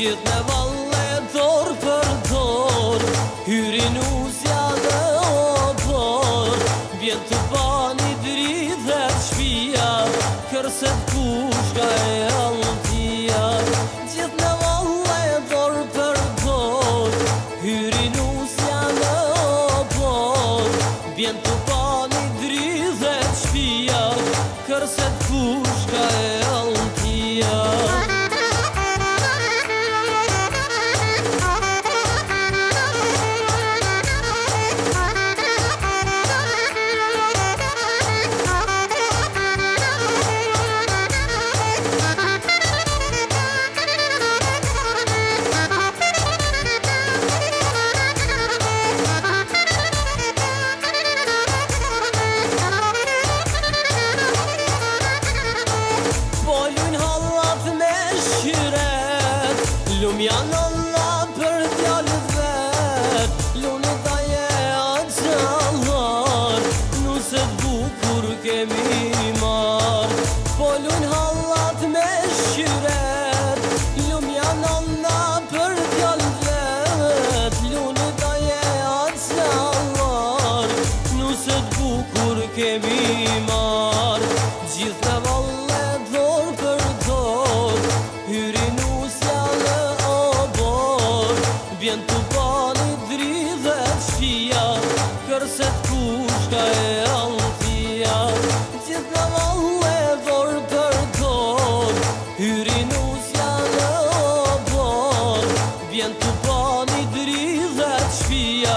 Gjithë me valle dorë për dorë, hyrin usja dhe opor, vjen të bani dridhet shpia, kërset kushka e altia. Gjithë me valle dorë për dorë, hyrin usja dhe opor, vjen të bani dridhet shpia, kërset kushka e altia. Lumja nëlla për djallët vet, lune daje aqallar, nuset bukur kemi mar. Po lun hallat me shqiret, lumja nëlla për djallët vet, lune daje aqallar, nuset bukur kemi mar. Gjithë në valle dorë për dorë, hyrin usja dhe vjen të bani dridhet shpia, kërset kushka e altia. Gjithë në valle dorë për dorë, hyrin usja dhe obor, vjen të bani dridhet shpia,